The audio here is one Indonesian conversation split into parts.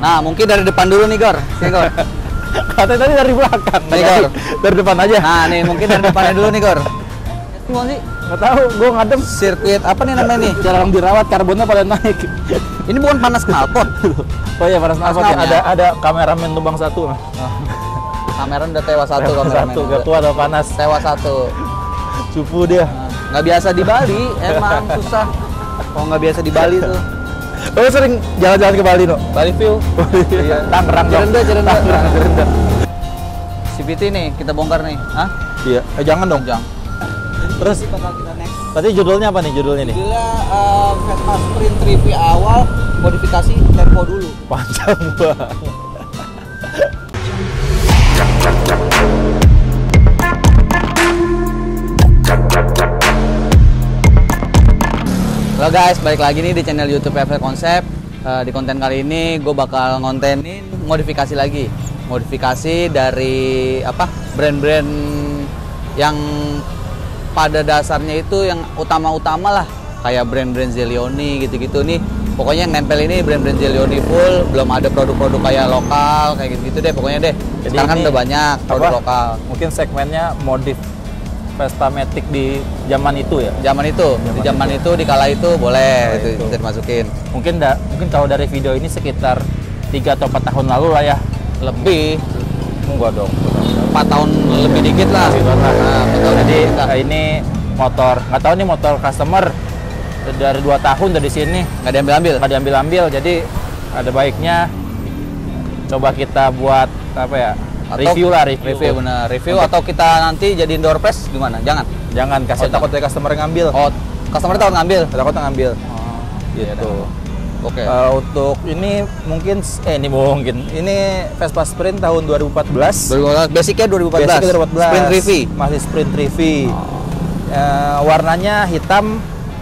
Nah, mungkin dari depan dulu nih, Gor. Sini, Gor. Katanya tadi dari belakang. Nih, Gor. Dari depan aja. Nah, nih mungkin dari depannya dulu nih, Gor. Gimana sih? Nggak tahu, gue ngadem. Sirkuit apa nih namanya nih? Jarang dirawat, karbonnya pada naik. Ini bukan panas knalpot. Oh iya, panas knalpot ya. Ada kameramen tumbang satu. Kamera udah tewas satu, kameramen. Satu, gak kuat atau panas. Tewas satu. Cupu dia. Nggak biasa di Bali, emang susah. Oh, nggak biasa di Bali tuh. Oh, sering jalan-jalan ke Bali, no? Bali view. Iya. Tangerang dong. Cirendah. Cirendah. CVT nih, kita bongkar nih. Hah? Iya. Jangan dong. Jangan. Terus, Kita next. berarti judulnya apa nih judulnya nih? Judulnya Vespa Sprint 3V awal, modifikasi tempo dulu. Panjang banget. Halo guys, balik lagi nih di channel YouTube FL Konsep. Di konten kali ini gue bakal ngontenin modifikasi lagi. Modifikasi dari brand-brand yang pada dasarnya itu yang utama-utama lah. Kayak brand-brand Zelioni gitu-gitu nih. Pokoknya yang nempel ini brand-brand Zelioni full. Belum ada produk-produk kayak lokal, kayak gitu-gitu deh pokoknya deh. Jadi sekarang kan udah banyak produk lokal. Mungkin segmennya modif Vespa Matic di zaman itu ya? Di zaman itu, di kala itu boleh itu bisa dimasukin. Mungkin kalau dari video ini sekitar 3 atau 4 tahun lalu lah ya. Lebih. Enggak dong. 4 tahun lebih dikit lah. Jadi ini motor, nggak tahu nih motor customer dari 2 tahun dari sini nggak diambil-ambil. Jadi ada baiknya coba kita buat apa ya? Review bener. Review atau kita nanti jadiin door prize gimana? Jangan kasih takut dari customer ngambil. Oh, customer takut ngambil. Gitu. Oke. Untuk ini mungkin ini Vespa Sprint tahun 2014. Basicnya 2014. Sprint 3V. Masih Sprint 3V. Warnanya hitam.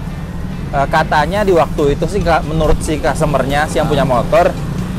Katanya di waktu itu sih menurut si customernya yang punya motor,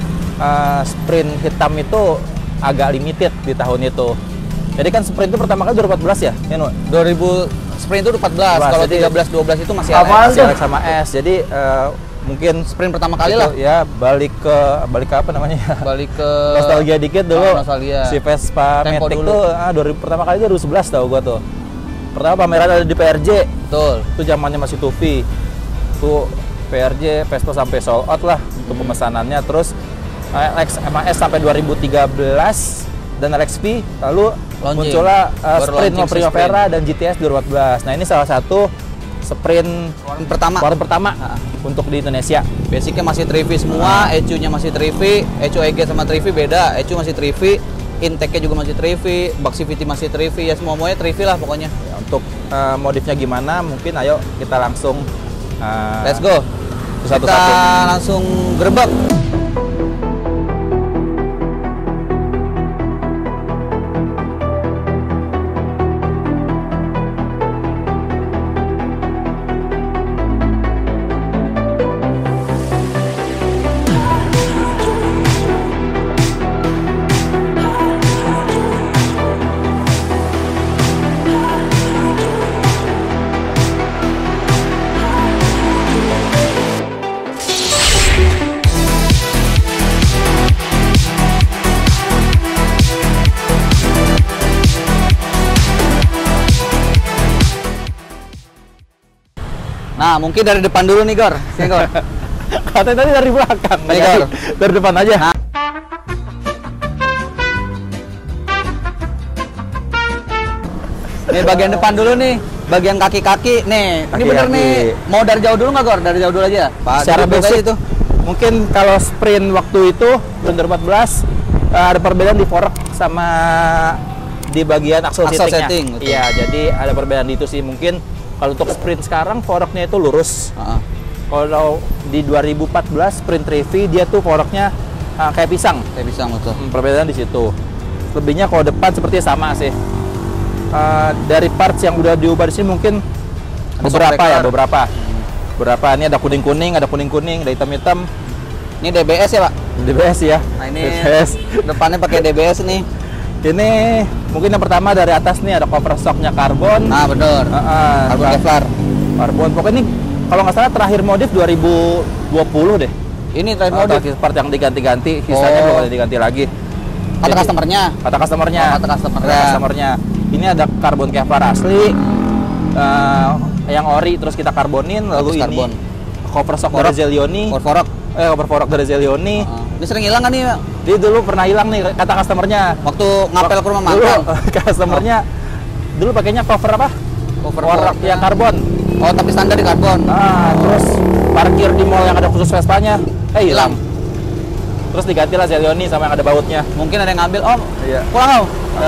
Sprint hitam itu agak limited di tahun itu. Jadi kan Sprint itu pertama kali 2014 ya? 2000 Sprint itu 14. Kalau 13 12 itu masih LX sama S. Jadi mungkin Sprint pertama kali lah. Ya balik ke apa namanya? Balik ke nostalgia dikit dulu. Nostalgia. Si Vespa Tempo Matic dulu. tuh pertama kali 2011 tahu gua tuh. Pertama pameran ada di PRJ. Betul. Itu zamannya masih 2V. Tuh PRJ Vespa sampai sold out lah untuk pemesanannya. Terus LX MS sampai 2013 dan LXP, lalu muncullah Sprint Primavera dan GTS 2014. Nah ini salah satu Sprint warna pertama untuk di Indonesia. Basicnya masih 3V semua, ECU-nya masih 3V, ECU EG sama 3V beda, ECU masih 3V, intake-nya juga masih 3V, box CVT masih 3V, ya semuanya 3V lah pokoknya. Ya, untuk modifnya gimana, mungkin ayo kita langsung let's go. Kita langsung gerbek. Nah, mungkin dari depan dulu nih, Gor. Sini, Gor. Katanya tadi dari belakang. Nih, Gor. Dari depan aja. Nah. Nih bagian depan dulu nih. Bagian kaki-kaki. Nih, ini bener nih. Mau dari jauh dulu nggak, Gor? Dari jauh dulu aja. Secara basic itu. Mungkin kalau Sprint waktu itu, Sprint 2014, ada perbedaan di fork sama di bagian axle setting. Iya, jadi ada perbedaan di itu sih. Mungkin kalau untuk Sprint sekarang forknya itu lurus. Kalau di 2014 Sprint 3V dia tuh forknya kayak pisang. Kayak pisang betul. Perbedaan di situ. Lebihnya kalau depan sepertinya sama sih. Dari parts yang udah diubah di sini mungkin beberapa. Beberapa ini ada kuning-kuning, ada hitam-hitam. Ini DBS ya, Pak? DBS ya. Nah, ini DBS. Depannya pakai DBS nih. Ini mungkin yang pertama dari atas nih ada cover shocknya karbon. Nah bener. Karbon Kevlar. Karbon. Pokoknya ini kalau nggak salah terakhir modif 2020 deh. Ini terakhir modif. Terakhir part yang diganti-ganti, sisanya belum ada diganti lagi. Kata customernya. Kata customernya. Oh, kata customernya. Ini ada karbon Kevlar asli. Yang ori terus kita karbonin, lalu ini karbon. Cover shock dari Zelioni. Cover forok dari Zelioni. Ini sering hilang kan nih? Dia dulu pernah hilang nih kata customernya. Waktu ngapel ke rumah mantan. Customernya dulu pakainya cover apa? Cover forok yang karbon. Oh, tapi standar di karbon. Terus parkir di mall yang ada khusus Vespanya, hilang. Terus digantilah Zelioni sama yang ada bautnya. Mungkin ada yang ngambil, Iya. Pulang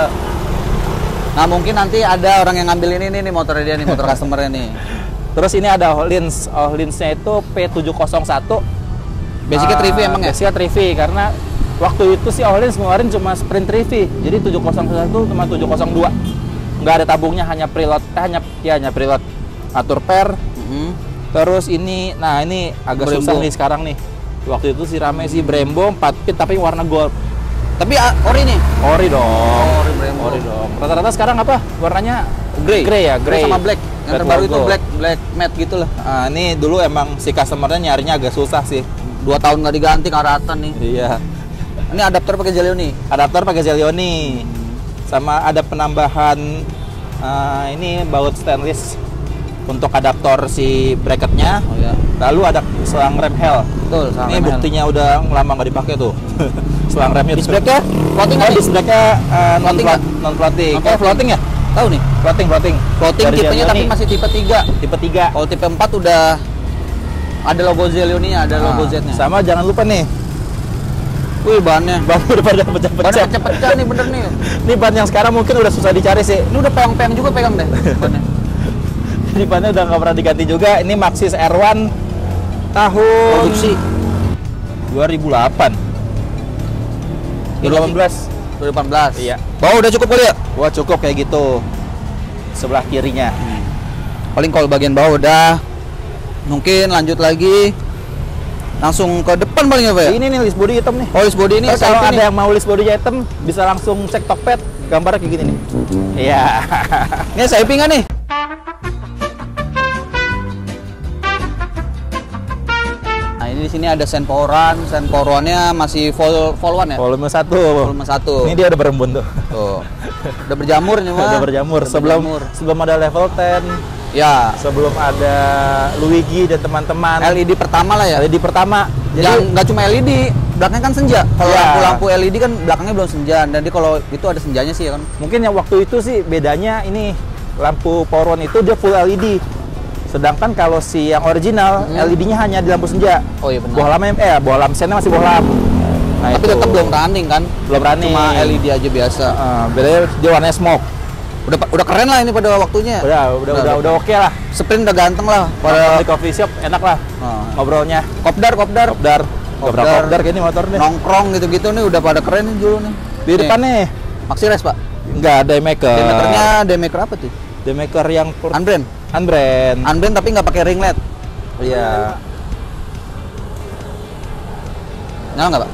Nah, mungkin nanti ada orang yang ngambil ini nih motornya dia nih, motor customernya nih. Terus ini ada Ohlinsnya itu P701. Basicnya 3V emang ya? Basicnya 3V, karena waktu itu si Ohlins ngeluarin cuma sprint 3V. Jadi 701 cuma 702. Nggak ada tabungnya, hanya preload. Hanya preload. Atur per. Terus ini, nah ini agak Brembo. susah nih sekarang nih. Waktu itu si rame si Brembo 4 pit tapi warna gold. Tapi ori nih? Ori dong. Brembo. Ori dong. Rata-rata sekarang apa? Warnanya Grey ya, grey sama black. Yang terbaru itu black matte gitu lah. Nah, ini dulu emang si customernya nyarinya agak susah sih. 2 tahun nggak diganti karatan nih. Iya. Ini adaptor pakai Zelioni. Adaptor pakai Zelioni. Sama ada penambahan ini baut stainless untuk adaptor si bracketnya. Oh ya. Lalu ada selang rem Hell. Betul, selang ini rem buktinya udah lama nggak dipakai tuh. Selang remnya. Disc brake-nya floating nggak? Disc brake-nya non floating. Floating ya? Tahu nih. Floating. Floating Dari tipenya tapi Zelioni. masih tipe 3. Tipe 3. Kalau tipe 4 udah ada logo Zelioni-nya, ada logo Z-nya. Sama jangan lupa nih. Wih, bannya. Ban udah pada pecah-pecah. Bannya pecah nih bener nih. Ini ban yang sekarang mungkin udah susah dicari sih. Ini udah pegang-pegang juga pegang deh bannya. Ini bannya udah nggak pernah diganti juga. Ini Maxxis R1 tahun Produksi 2008. 2018. 2018. Iya. Bau udah cukup kali ya? Wah, cukup kayak gitu. Sebelah kirinya. Paling kalau bagian bawah udah. Mungkin lanjut lagi. Langsung ke depan paling apa ya? Ini nih list body hitam nih. Oh, list body ini Terus kalau ada yang mau list body hitam bisa langsung cek Tokped. Gambarnya kayak gini nih. Iya. Ini SIP nggak nih? Nah, ini di sini ada sen powerannya masih vol 1 ya? Volume 1. Volume 1. Ini dia udah berembun tuh. Tuh. Udah berjamur nih, Mas. Udah berjamur. Sebelum ada level 10. Ya, Sebelum ada Luigi dan teman-teman. LED pertama lah ya. LED pertama. Jadi nggak cuma LED, belakangnya kan senja. Kalau Iya. lampu LED kan belakangnya belum senja. Jadi kalau itu ada senjanya sih ya kan. Mungkin yang waktu itu sih bedanya ini lampu power one itu dia full LED. Sedangkan kalau si yang original LED-nya hanya di lampu senja. Oh iya benar. Bohlam lamsennya masih bohlam. Nah, Tapi tetap belum running kan? Belum running. Cuma LED aja biasa. Bedanya dia warnanya smoke. Udah keren lah ini pada waktunya. Udah oke lah. Sprint udah ganteng lah. Pada di coffee shop enak lah ngobrolnya. Kopdar. Kopdar kayak ini motor nih. Nongkrong gitu-gitu nih udah pada keren nih dulu nih. Di depan nih. Maxi Race, Pak. Enggak, Daymaker. Daymaker-nya Daymaker apa tuh? Daymaker yang Unbrand. Unbrand tapi nggak pakai ring LED. Iya. Nyala nggak, Pak?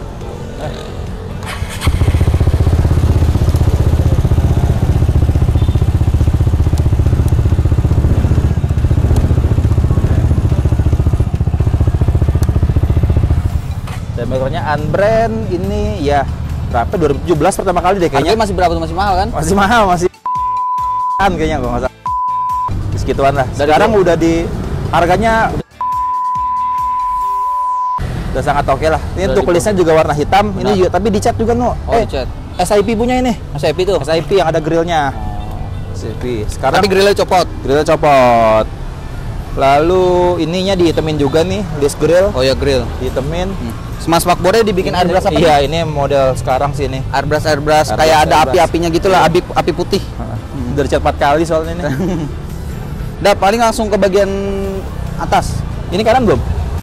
Daymakernya Unbrand ini ya berapa 2017 pertama kali deh kayaknya. Harganya masih berapa tuh? Masih mahal kan? Masih mahal, masih kayaknya kalau nggak salah. Segituan lah. Sekarang udah di harganya udah sangat oke lah. Ini untuk kulisnya juga warna hitam. Benar. Ini juga tapi dicat juga no. Dicat. SIP punya ini. SIP tuh. SIP yang ada grillnya. SIP. Sekarang tapi grillnya copot. Grillnya copot. Lalu ininya dihitemin juga nih, disc grill. Oh ya grill. Dihitemin. Smart spakbornya dibikin airbrush apa? Iya, ini model sekarang sih ini. Airbrush kayak ada api-apinya gitu lah, api putih. Udah dicat 4 kali soalnya ini. Udah paling langsung ke bagian atas. Ini kanan belum?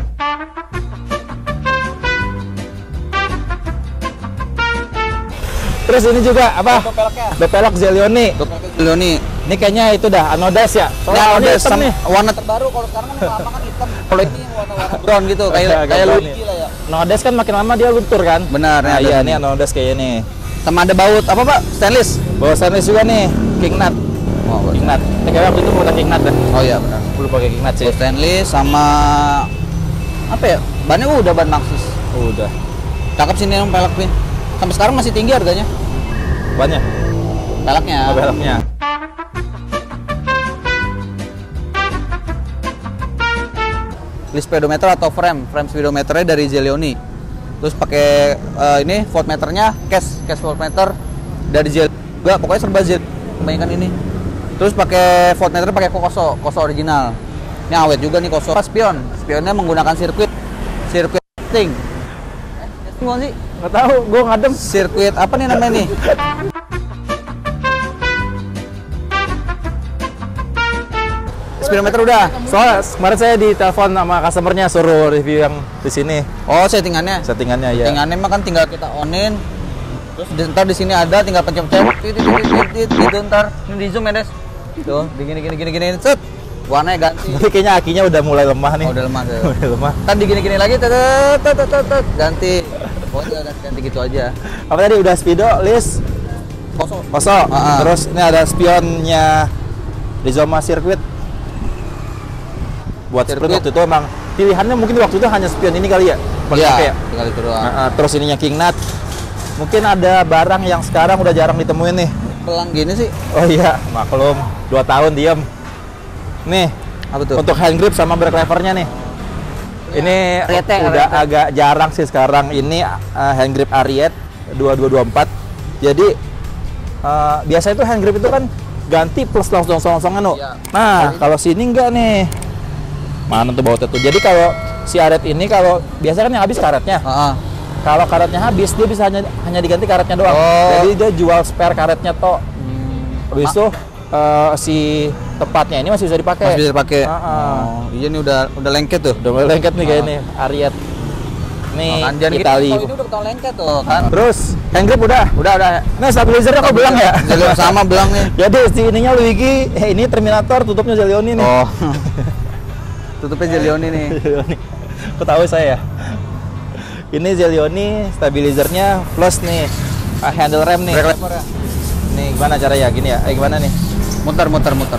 Terus ini juga apa? Bepelok Zelioni. Ini kayaknya itu dah anodes ya. Ini anodes nih. Warna terbaru kalau sekarang kan lama kan hitam. Kalau ini warna brown gitu kayak Luigi lah ya. Anodes kan makin lama dia luntur kan? Benar. Nah, iya ini anodes kayak ini. Sama ada baut apa, Pak? Stainless. Baut stainless juga nih, king nut. Oh, king nut. Ini kayak waktu itu mau king nut kan? Oh iya benar. Belum pakai king nut sih. Baut stainless sama apa ya? Bannya udah ban Maxxis. Udah. Cakep sih nih yang peleknya. Sampai sekarang masih tinggi harganya. Bannya? Peleknya. Oh, peleknya. List speedometer atau frame speedometernya dari Zelioni. Terus pakai ini voltmeternya cash voltmeter dari Zel. Enggak, pokoknya serba Zel. Kebanyakan ini. Terus pakai voltmeter pakai Koso original. Ini awet juga nih Koso. Spionnya menggunakan sirkuit ting. Bukan sih? Nggak tahu, gue ngadem. Sirkuit apa nih namanya nih? Speedometer udah. Soalnya kemarin saya ditelepon sama customernya suruh review yang di sini. Oh, settingannya ya. Settingannya mah kan tinggal kita onin. Terus ntar di sini ada tinggal pencet-pencet gitu ntar. Ini di zoom ya, Des. Tuh, gini set. Warnanya ganti. Tapi kayaknya akinya udah mulai lemah nih. Oh, udah lemah. Udah lemah. Ntar digini-gini lagi ganti. Pokoknya ganti gitu aja. Apa tadi udah speedo, list? Koso. Terus ini ada spionnya Rizoma Circuit. Buat sprint waktu itu emang pilihannya mungkin waktu itu hanya spion ini kali ya? Iya, tinggal itu doang. Terus ininya King Nut. Mungkin ada barang yang sekarang udah jarang ditemuin nih. Pelang gini sih. Oh iya, maklum. 2 tahun diem. Nih, apa tuh? untuk hand grip sama brake levernya nih. Ini udah agak jarang sih sekarang. Ini hand grip Ariat 2224. Jadi biasa itu hand grip itu kan ganti plus langsung anu. Ya. Nah, kalau sini enggak nih. Mana tuh bautnya tuh. Jadi kalau si Ariat ini kalau biasa kan yang habis karetnya. Kalau karetnya habis dia bisa hanya diganti karetnya doang. Jadi dia jual spare karetnya toh. Habis itu si tepatnya ini masih bisa dipakai. Masih bisa dipakai. Iya nih udah lengket tuh. Udah mulai lengket nih kayak ini Ariat. Nih Itali. Ini udah ketahuan lengket tuh kan. Terus hand grip udah. Nah, stabilizernya kok belang ya? Sama belang nih. Jadi si ininya Luigi, ini Terminator, tutupnya Zelioni nih. Oh. Tutupnya Zelioni nih. Kok tahu saya. Ini Zelioni, stabilizernya plus nih handle rem nih. Nih gimana caranya? Gini ya? Gimana nih? Muter.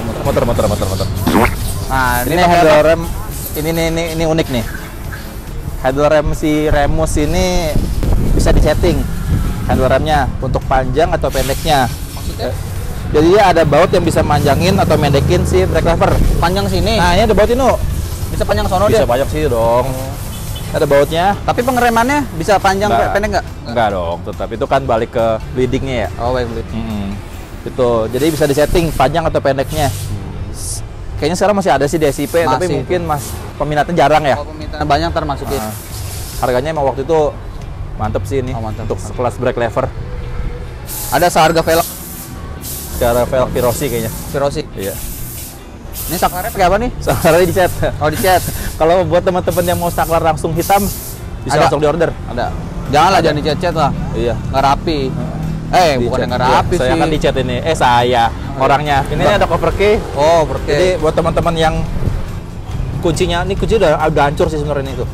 Nah, ini handle rem. Ini unik nih. Handle rem si Remus ini bisa disetting handle remnya untuk panjang atau pendeknya. Maksudnya? Jadi dia ada baut yang bisa manjangin atau mendekin si brake lever. Panjang sini. Nah, ini ada baut ini. Bisa panjang sono Bisa dia. panjang sih dong. Ada bautnya. Tapi pengeremannya bisa panjang pendek nggak? Enggak dong, tetap itu kan balik ke leadingnya ya. Oh, baik. Itu. Jadi bisa disetting panjang atau pendeknya. Kayaknya sekarang masih ada sih di SIP, tapi mungkin peminatnya jarang ya. Kalau peminatnya banyak ntar masukin. Harganya emang waktu itu mantep sih ini. Untuk kelas brake lever. Ada seharga velg. Secara velg Virosi kayaknya. Virosi. Iya. Ini saklarnya pakai apa nih? Saklarnya dicat. Oh, dicat. Kalau buat teman-teman yang mau saklar langsung hitam, bisa langsung diorder. Ada. Janganlah jangan dicat-cat lah. Iya. Nggak rapi. Bukan yang nggak rapi sih. Saya kan dicat ini. Saya orangnya. Ini ada cover key. Oh, cover key. Jadi buat teman-teman yang kuncinya, ini kunci udah agak hancur sih sebenarnya itu.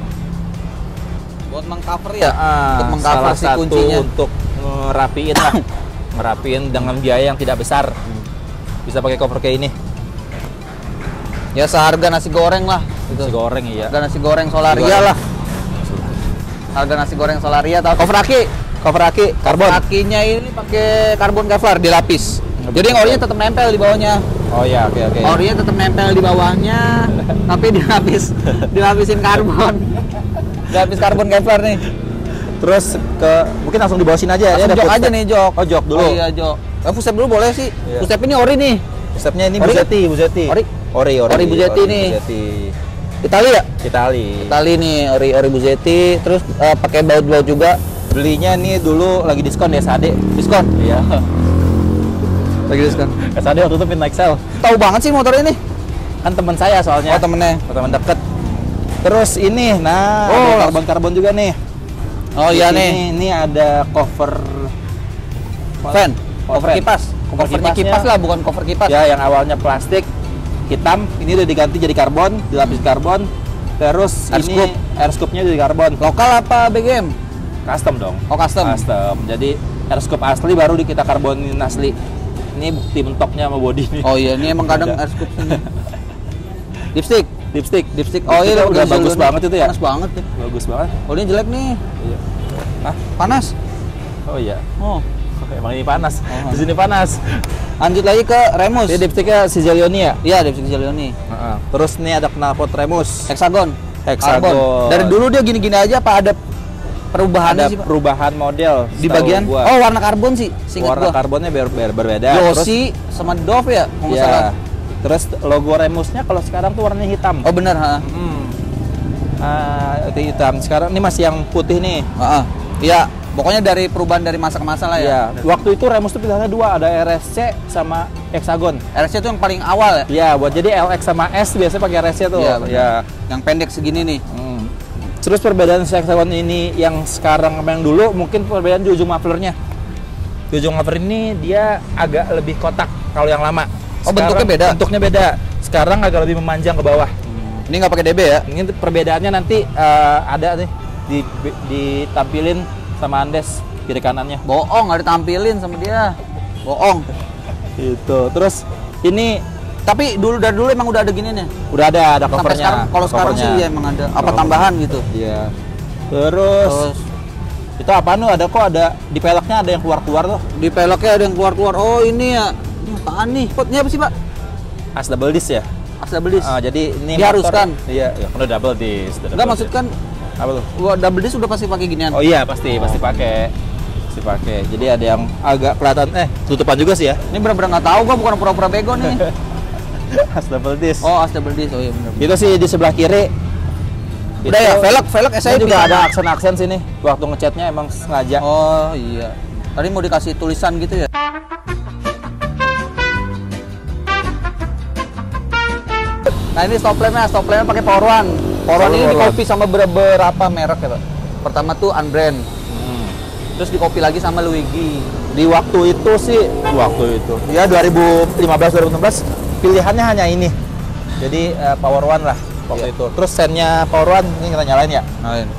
Buat mengcover ya? Untuk mengcover si kuncinya. Untuk ngerapiin lah. Ngerapiin dengan biaya yang tidak besar. Bisa pakai cover key ini. Ya seharga nasi goreng lah. Nasi goreng iya. Harga nasi goreng Solaria lah. Harga nasi goreng Solaria atau cover aki karbon. Cover akinya ini pakai karbon Kevlar dilapis. Jadi yang orinya tetap nempel di bawahnya. Oh iya, oke. Orinya tetap nempel di bawahnya, tapi dilapisin karbon. Dilapis karbon Kevlar nih. Terus mungkin langsung di bawah sini aja ya. Jok aja nih, jok. Oh, jok dulu. Oh iya, jok. Footstep dulu boleh sih. Iya. Footstep ini ori nih. Footstepnya ini Buzzetti. Ori Buzzetti nih. Itali ya? Itali nih, ori Buzzetti. Terus pakai baut-baut juga. Belinya nih dulu lagi diskon di SAD. Diskon? Iya. Lagi diskon. SAD waktu itu Midnight Sale. Tahu banget sih motor ini. Kan teman saya soalnya. Oh, temen deket. Terus ini, ada karbon-karbon juga nih. Oh iya nih. Ini ada cover fan. Cover kipas. Covernya kipas lah, bukan cover kipas. Ya, yang awalnya plastik hitam, ini udah diganti jadi karbon, dilapis karbon. Terus ini air scoop-nya jadi karbon. Lokal apa BGM? Custom dong. Oh, custom. Jadi air scoop asli baru kita karbonin asli. Ini bukti mentoknya sama body nih. Oh iya, ini emang kadang air scoop sini. Dipstick. Oh iya, udah bagus banget itu ya. Panas banget ya. Bagus banget. Oh ini jelek nih. Iya. Hah? Panas. Oh iya. Oh. Emang ini panas. Di sini panas. Lanjut lagi ke Remus. Ini dipsticknya Ciglioni ya? Iya, dipstick Ciglioni. Terus nih ada knalpot Remus. Hexagon. Carbon. Dari dulu dia gini-gini aja, apa ada perubahan ada sih, Pak? perubahan model Di bagian gua. Oh, warna karbon sih. Warna karbonnya berbeda. Yossi sama Dove ya, kalau nggak salah. Terus logo Remusnya kalau sekarang tuh warnanya hitam. Oh benar, ha. Itu hitam. Sekarang ini masih yang putih nih. Iya, pokoknya dari perubahan dari masa ke masa lah ya. Iya. Waktu itu Remus tuh pilihannya dua, ada RSC sama Hexagon. RSC itu yang paling awal ya? Iya, buat jadi LX sama S biasanya pakai RSC tuh. Iya. Yang pendek segini nih. Terus perbedaan Hexagon ini yang sekarang sama yang dulu, mungkin perbedaan di ujung mufflernya. Di ujung muffler ini dia agak lebih kotak kalau yang lama. Bentuknya beda? Bentuknya beda. Sekarang agak lebih memanjang ke bawah. Ini nggak pakai DB ya? Ini perbedaannya nanti ada nih ditampilin sama Andes kiri kanannya. Bohong, nggak ditampilin sama dia. Bohong. Itu. Terus ini tapi dari dulu emang udah ada gini nih. Udah ada covernya. Sekarang, kalau sekarang sih ya emang ada. Apa tambahan gitu? Iya. Terus itu apa nih? Ada di peleknya ada yang keluar tuh. Di peleknya ada yang keluar. Oh ini ya. Ini apaan nih? Ini apa sih Pak? As double disc ya? As double disc. Jadi ini diharuskan. Iya, udah double disc. Enggak maksud kan apa tuh? Double disc udah pasti pakai ginian. Oh iya pasti pakai. Jadi ada yang agak kelihatan tutupan juga sih ya. Ini benar-benar nggak tahu, gua bukan pura-pura bego nih. As double disc. Oh, as double disc. Oh iya benar. Itu sih di sebelah kiri. Udah ya, velg SIP juga ada aksen-aksen sini. Waktu ngecatnya emang sengaja. Oh iya. Tadi mau dikasih tulisan gitu ya. Nah ini stop lampnya pakai power one. Power one ini di copy sama beberapa merek ya Pak. Pertama tuh Unbrand. Terus di copy lagi sama Luigi. Di waktu itu ya 2015-2016 pilihannya hanya ini. Jadi power one lah waktu itu. Terus sennya power one ini kita nyalain ya. Nyalain.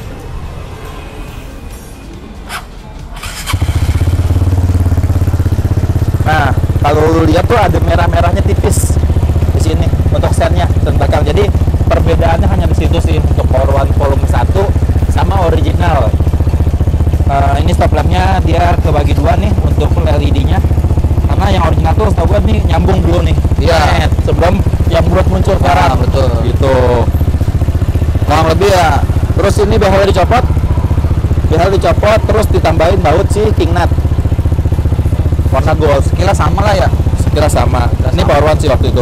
Nah kalau lu lihat tuh ada merah-merahnya tipis di sini untuk sennya dan belakang. Jadi perbedaannya hanya di situ sih untuk power one volume 1 sama original. Ini stop lampnya dia kebagi dua nih untuk LED-nya. Karena yang original tuh setahu gue nih nyambung dulu nih. Iya. Sebelum yang bulat muncul sekarang. Betul. Gitu. Kurang lebih ya. Terus ini behelnya dicopot, terus ditambahin baut si king nut warna gold. Sekilas sama lah ya. Ini power one sih waktu itu.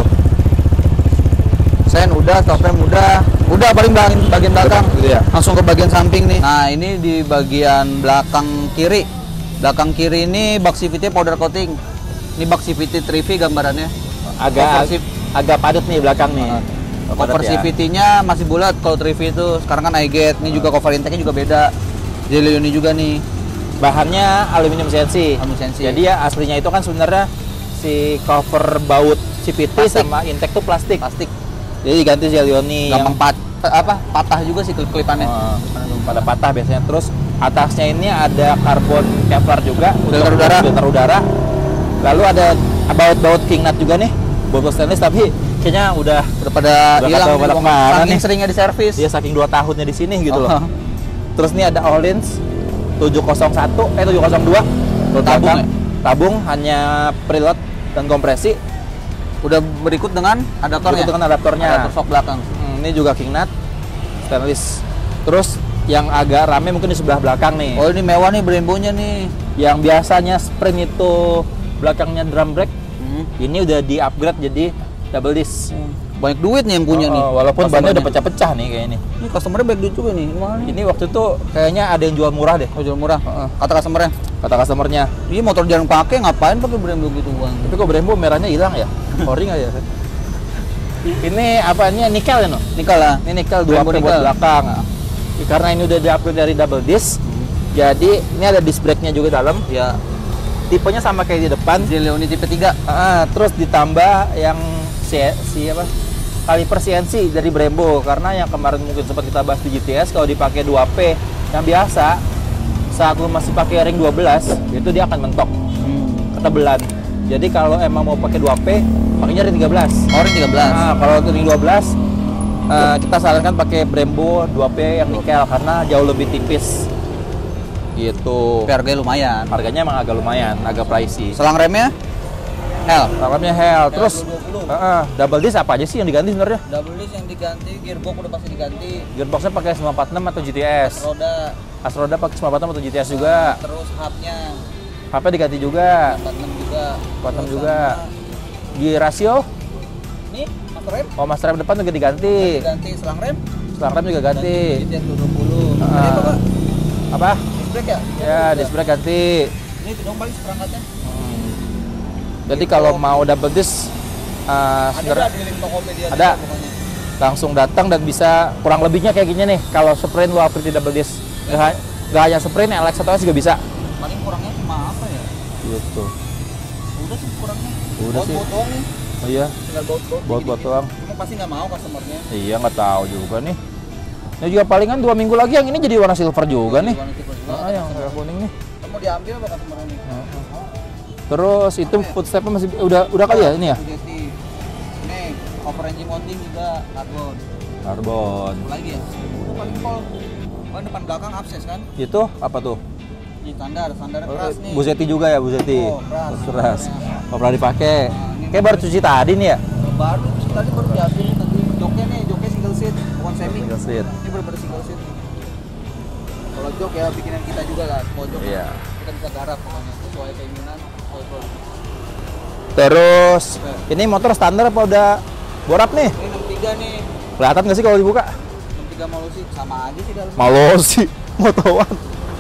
Sen udah, stop lamp udah paling bagian belakang gitu ya. Langsung ke bagian samping nih. Nah ini di bagian belakang kiri ini box CVT powder coating. Ini box CVT 3V gambarannya. Agak padat nih belakang nih. Cover CVT-nya masih bulat kalau 3V itu. Sekarang kan iGate. Ini juga cover intake-nya juga beda. Ciglioni juga nih. Bahannya aluminium CNC. Jadi ya aslinya itu kan sebenarnya si cover baut CVT sama intake tuh plastik. Jadi diganti Ciglioni. Gampang patah juga sih klip-klipannya. Pada patah biasanya. Terus atasnya ini ada karbon Kevlar juga, filter udara. Lalu ada baut king nut juga nih, baut stainless, tapi kayaknya udah pada hilang kemana nih. Seringnya di servis. Dia saking 2 tahunnya di sini gitu loh. Terus nih ada Öhlins 702 tabung hanya preload dan kompresi. Udah berikut dengan adaptornya. Adaptor shock belakang. Ini juga king nut stainless. Terus yang agak rame mungkin di sebelah belakang nih. Oh ini mewah nih Brembo-nya nih. Yang biasanya Sprint itu belakangnya drum brake, ini udah di upgrade jadi double disc. Banyak duit nih yang punya nih. Walaupun bannya udah pecah-pecah nih kayaknya. Ini customernya baik duit juga nih. Ini waktu itu kayaknya ada yang jual murah deh. Oh jual murah. Kata customernya. Iya motor jarang pakai, ngapain pakai Brembo gitu bang? Tapi kok Brembo merahnya hilang ya? Ori nggak ya? Ini apa? Ini nikel ya no? Nikel lah. Ini nikel 2 buat belakang. Karena ini udah di-upgrade dari double disc, jadi ini ada disc brake-nya juga dalam. Ya. Tipenya sama kayak di depan. Ciglioni tipe 3. Terus ditambah yang kaliper CNC dari Brembo, karena yang kemarin mungkin sempat kita bahas di GTS, kalau dipakai 2P yang biasa saat lu masih pakai ring 12 itu dia akan mentok ketebelan. Jadi kalau emang mau pakai 2P pakainya ring 13. Oh ring 13. Nah kalau ring 12 kita sarankan pakai Brembo 2P yang nikel karena jauh lebih tipis. Gitu. Tapi harganya lumayan. Harganya emang agak lumayan, agak pricey. Selang remnya Hell. Selang remnya Hell. Terus double disc apa aja sih yang diganti sebenarnya? Double disc yang diganti, gearbox udah pasti diganti. Gearboxnya pakai 946 atau GTS? As roda pakai 946 atau GTS juga. Terus hubnya diganti juga. 46 juga. Gear ratio? Nih, master rem. Oh, master rem depan juga diganti. Selang rem juga ganti. GTS 220. Ini apa? Disc brake ya? Ya, disc brake ganti. Ini itu dong paling seperangkatnya. Jadi kalau mau double disc ada langsung datang dan bisa kurang lebihnya kayak gini nih. Kalau sprint lo upgrade double disc, nggak hanya sprint, LX atau S juga bisa. Paling kurangnya cuma apa ya? Gitu. Udah sih kurangnya. Udah sih. Baut doang nih. Oh iya. Tinggal Baut doang. Cuma pasti nggak mau customernya. Iya, nggak tahu juga nih. Ini juga palingan 2 minggu lagi yang ini jadi warna silver juga nih. Yang kayak kuning nih. Mau diambil apa customernya nih? Terus itu footstepnya masih udah kali ya ini ya? Ini cover engine mounting juga Karbon. Lagi ya? Itu paling depan belakang abses kan? Itu apa tuh? Ini standar keras nih. Buzzetti juga ya, Buzzetti. Oh, keras. Oh, pernah dipakai. Kayak baru cuci tadi nih ya? Baru diambil tadi. Joknya single seat, bukan semi. Single seat. Ini benar-benar single seat. Kalau jok ya bikinan kita juga kan, pojok. Iya. Kita bisa garap pokoknya sesuai keinginan. Terus ini motor standar apa udah borap nih? Ini 63 nih. Kelihatan nggak sih kalau dibuka? 63 Malusi sama aja sih dalam. Malusi, motowan.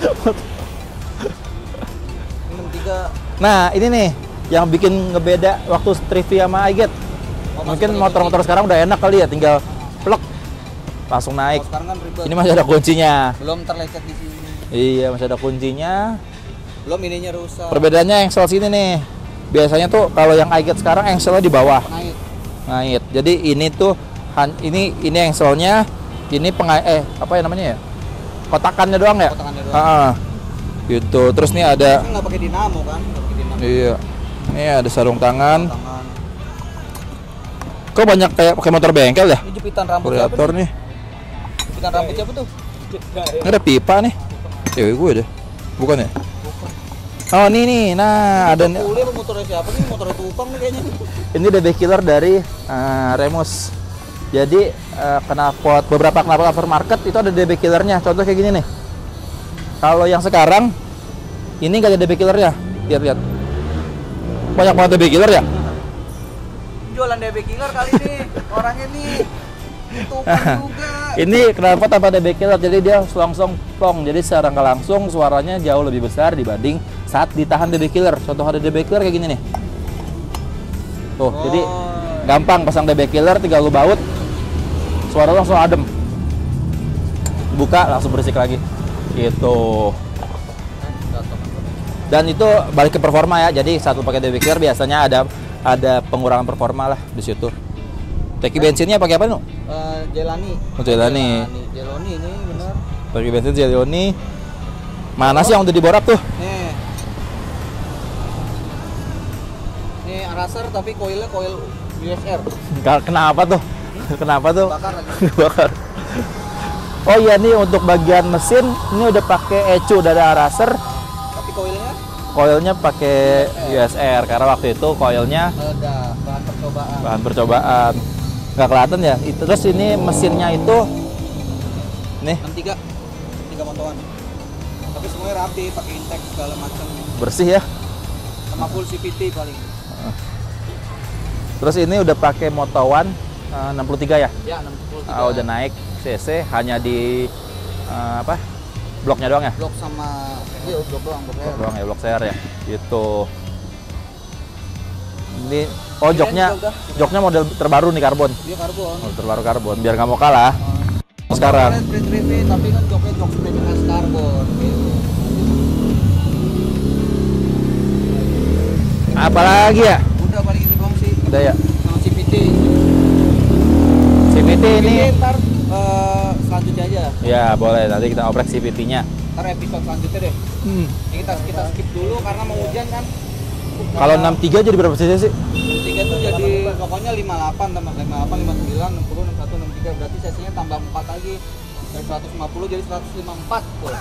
Ini 63. Nah ini nih yang bikin ngebeda waktu trivia sama iGet. Mungkin motor-motor sekarang udah enak kali ya, tinggal plek langsung naik. Sekarang kan ribet. Ini masih ada kuncinya. Belum terlecet di sini. Iya, masih ada kuncinya. Belum ininya rusak. Perbedaannya engsel sini nih. Biasanya tuh kalau yang iGet sekarang engselnya di bawah. Ngait. Jadi ini tuh ini engselnya, ini apa ya namanya ya? Kotakannya doang ya? Kotakannya doang. Gitu. Terus nih ada nggak pakai dinamo kan? Iya. Ini ada sarung tangan. Kok banyak kayak pakai motor bengkel ya? Ini jepitan rambut siapa nih? Jepitan rambut siapa tuh? Ini ada pipa nih. Cewek gue deh. Bukan ya? Oh ini nih, nah ada nih. Kuliah motornya siapa nih? Motornya Tupang nih kayaknya. Ini DB killer dari Remus. Jadi beberapa knalpot aftermarket itu ada DB killernya. Contoh kayak gini nih. Kalau yang sekarang ini nggak ada DB killernya. Lihat. Banyak banget DB killer ya. Jualan DB killer kali ini orangnya nih. Tupang juga. Ini knalpot tanpa DB killer, jadi dia selongsong plong. Jadi secara nggak langsung suaranya jauh lebih besar dibanding saat ditahan DB killer. Contoh ada DB killer kayak gini nih. Tuh, jadi gampang pasang DB killer, tinggal lu baut, suara langsung adem. Buka langsung berisik lagi. Gitu. Dan itu balik ke performa ya. Jadi saat lu pakai DB killer biasanya ada pengurangan performa lah di situ. Teki bensinnya pakai apa nih? Jelani. Jelani ini benar. Teki bensin Jelani. Mana sih yang udah diborap tuh? Nih Araser tapi koilnya koil USR. Kenapa tuh? Kenapa tuh? Bakar lagi. Bakar. Oh iya nih untuk bagian mesin ini udah pakai ECU dari Araser. Tapi koilnya pakai USR karena waktu itu koilnya ada bahan percobaan. Nggak kelihatan ya. Terus ini mesinnya itu nih 63 motoran. Tapi semuanya rapi, pakai intake segala macam. Bersih ya. Sama full CVT paling. Terus ini udah pakai motowan 63 ya? Ya, 63. Udah naik cc hanya di bloknya doang ya? Blok sama blok doang, blok doang ya, blok CR ya. Gitu. Ini joknya model terbaru nih karbon. Dia karbon. Model terbaru karbon biar nggak mau kalah. Sekarang. Tapi kan joknya jok spesial karbon gitu. Apalagi ya? Udah paling itu doang sih. Udah ya. Sama CVT. CVT ini ntar selanjutnya aja. Ya boleh, nanti kita oprek CVT-nya. Ntar episode selanjutnya deh. Ini kita skip dulu karena mau hujan kan. Kalau 63 jadi berapa cc sih? 63 tuh jadi pokoknya 58 tambah 58, 59, 60, 61, 63. Berarti cc-nya tambah 4 lagi. Dari 150 jadi 154 tuh.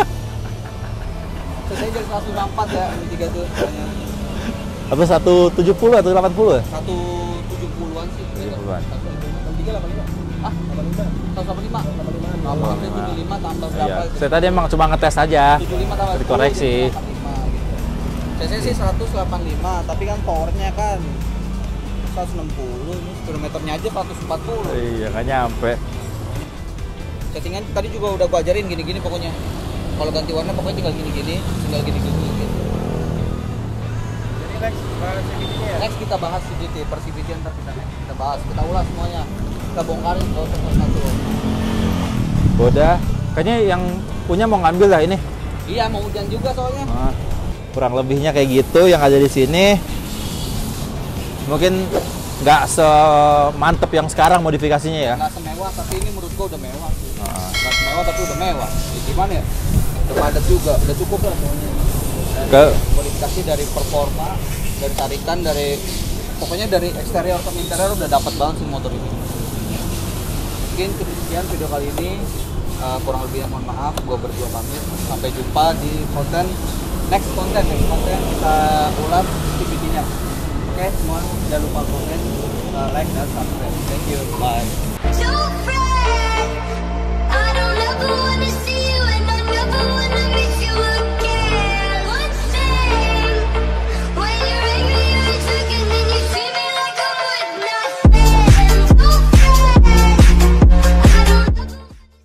Cc-nya jadi 154 ya, 63 tuh. Apa 170 atau 80 ya? 170-an sih. 70-an. 63, 85. Ah, 185. 185. Tambah 75 tambah berapa? Iya. Saya tadi emang cuma ngetes aja. 75 tambah 10, dikoreksi. jadi 85 gitu. CC sih 185, tapi kan powernya kan 160, ini speedometernya aja 140. Iya, nggak nyampe. Settingan tadi juga udah gua ajarin gini-gini pokoknya. Kalau ganti warna pokoknya tinggal gini-gini, tinggal gini-gini gitu. Jadi next bahas CVT ya? Next kita bahas CVT, per CVT ntar kita bahas, kita ulas semuanya. Kita bongkarin kalau satu-satu. Udah, kayaknya yang punya mau ngambil lah ini. Iya, mau hujan juga soalnya. Nah, kurang lebihnya kayak gitu yang ada di sini. Mungkin nggak semantep yang sekarang modifikasinya ya. Nggak semewah, tapi ini menurut gua udah mewah sih. Nggak semewah tapi udah mewah. Ya, gimana ya? Udah padat juga, udah cukup lah semuanya. Dari modifikasi, dari performa, dari tarikan, dari pokoknya dari eksterior sama interior udah dapat banget sih motor ini. Mungkin sekian video kali ini. Kurang lebihnya mohon maaf, gua berdua pamit. Sampai jumpa di next konten kita ulas CVT-nya. Oke, semua jangan lupa komen, like dan subscribe. Thank you. Bye.